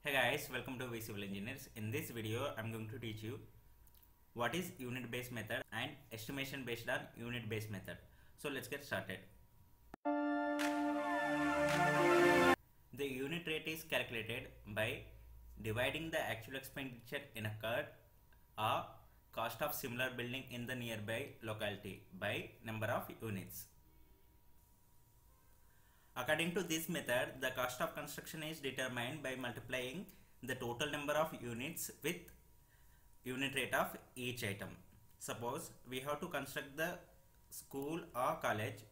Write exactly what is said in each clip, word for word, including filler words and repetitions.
Hey guys, welcome to V Civil Engineers. In this video, I'm going to teach you what is unit based method and estimation based on unit based method. So let's get started. The unit rate is calculated by dividing the actual expenditure incurred or cost of similar building in the nearby locality by number of units. According to this method, the cost of construction is determined by multiplying the total number of units with unit rate of each item. Suppose we have to construct the school or college,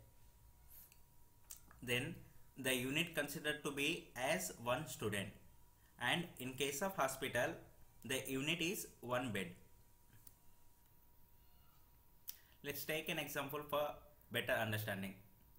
then the unit considered to be as one student, and in case of hospital, the unit is one bed. Let's take an example for better understanding.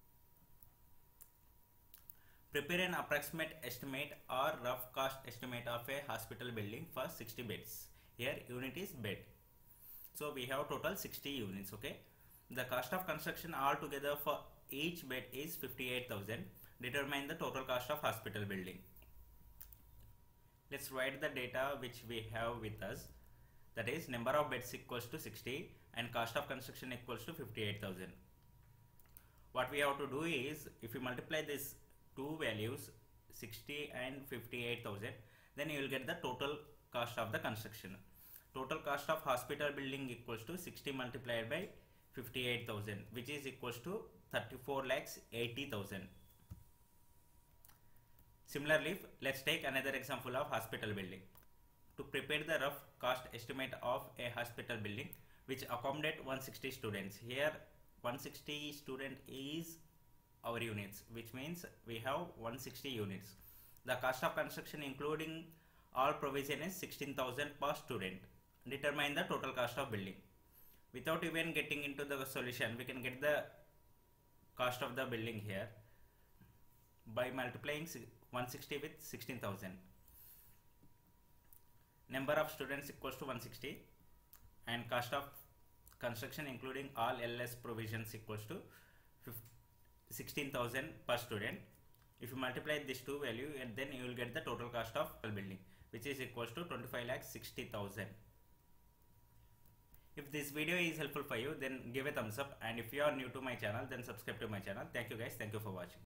Prepare an approximate estimate or rough cost estimate of a hospital building for sixty beds. Here unit is bed. So we have total sixty units. Okay. The cost of construction altogether for each bed is fifty-eight thousand. Determine the total cost of hospital building. Let's write the data which we have with us. That is number of beds equals to sixty and cost of construction equals to fifty-eight thousand. What we have to do is, if you multiply this two values sixty and fifty-eight thousand, then you will get the total cost of the construction. Total cost of hospital building equals to sixty multiplied by fifty-eight thousand, which is equals to thirty-four lakhs eighty thousand. Similarly, let's take another example of hospital building. To prepare the rough cost estimate of a hospital building which accommodate one hundred sixty students, here one hundred sixty student is our units, which means we have one hundred sixty units. The cost of construction including all provision is sixteen thousand per student. Determine the total cost of building. Without even getting into the solution, we can get the cost of the building here by multiplying one hundred sixty with sixteen thousand. Number of students equals to one hundred sixty and cost of construction including all L S provisions equals to sixteen thousand per student. If you multiply these two value, and then you will get the total cost of building, which is equals to twenty-five lakhs sixty thousand. If this video is helpful for you, then give a thumbs up, and if you are new to my channel, then subscribe to my channel. Thank you guys. Thank you for watching.